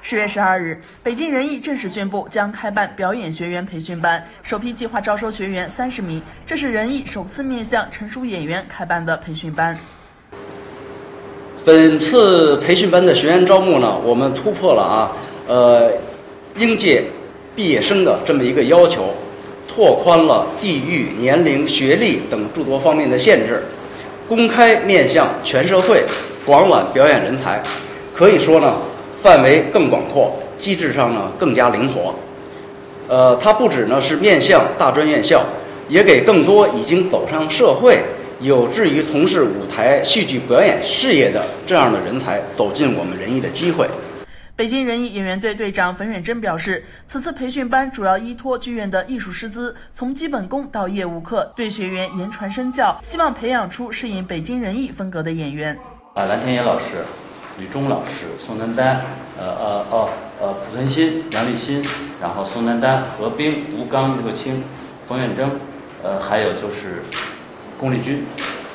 10月12日，北京人艺正式宣布将开办表演学员培训班，首批计划招收学员30名，这是人艺首次面向成熟演员开办的培训班。 本次培训班的学员招募呢，我们突破了应届毕业生的这么一个要求，拓宽了地域、年龄、学历等诸多方面的限制，公开面向全社会，广揽表演人才。可以说呢，范围更广阔，机制上呢更加灵活。它不只呢是面向大专院校，也给更多已经走上社会、有志于从事舞台戏剧表演事业的这样的人才走进我们人艺的机会。 北京人艺演员队队长冯远征表示，此次培训班主要依托剧院的艺术师资，从基本功到业务课，对学员言传身教，希望培养出适应北京人艺风格的演员。 蓝天野老师、吕中老师、宋丹丹、濮存昕、杨立新，然后宋丹丹、何冰、吴刚、刘青、冯远征，还有就是龚丽君，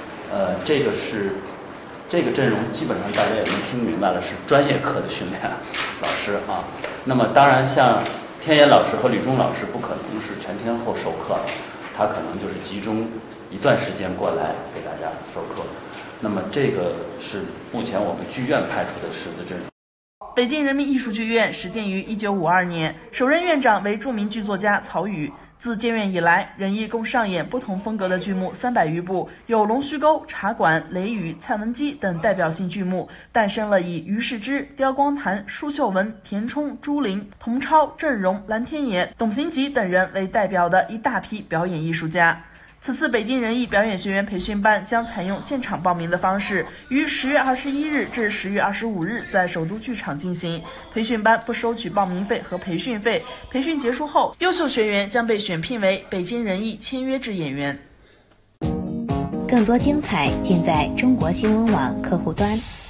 这个阵容基本上大家也能听明白了，是专业课的训练老师啊。那么当然，像天野老师和吕中老师不可能是全天候授课，他可能就是集中一段时间过来给大家授课。那么这个是目前我们剧院派出的师资阵容。 北京人民艺术剧院始建于1952年，首任院长为著名剧作家曹禺。自建院以来，人艺共上演不同风格的剧目300余部，有《龙须沟》《茶馆》《雷雨》《蔡文姬》等代表性剧目，诞生了以于世之、刁光谭、舒秀文、田冲、朱琳、童超、郑荣、蓝天野、董行吉等人为代表的一大批表演艺术家。此次北京人艺表演学员培训班将采用现场报名的方式，于10月21日至10月25日在首都剧场进行。培训班不收取报名费和培训费，培训结束后，优秀学员将被选聘为北京人艺签约制演员。 更多精彩尽在中国新闻网客户端。